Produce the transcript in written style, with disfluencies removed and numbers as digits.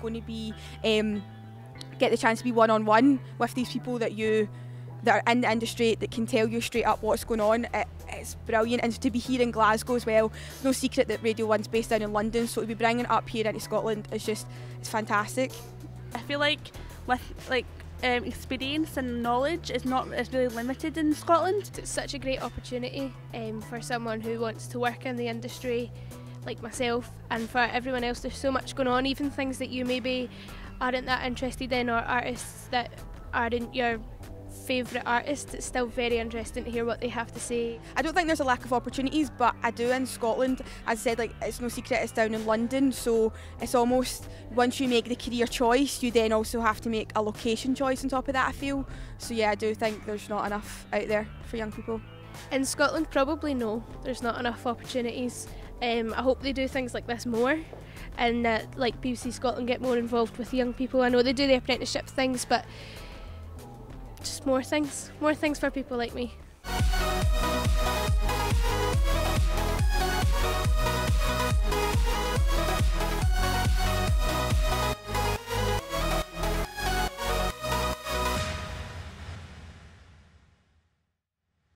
going to be get the chance to be one-on-one with these people that are in the industry that can tell you straight up what's going on. It's brilliant, and to be here in Glasgow as well. No secret that Radio 1's based down in London, so to be bringing it up here into Scotland is it's fantastic. I feel like with experience and knowledge is really limited in Scotland. It's such a great opportunity for someone who wants to work in the industry like myself, and for everyone else. There's so much going on, even things that you maybe aren't that interested in, or artists that aren't your favourite artists. It's still very interesting to hear what they have to say. I don't think there's a lack of opportunities, but I do in Scotland. As I said, like, it's no secret it's down in London, so it's almost, once you make the career choice, you then also have to make a location choice on top of that, I feel. So yeah, I do think there's not enough out there for young people. In Scotland, probably no, there's not enough opportunities. I hope they do things like this more, and that like BBC Scotland get more involved with young people. I know they do the apprenticeship things, but just more things for people like me.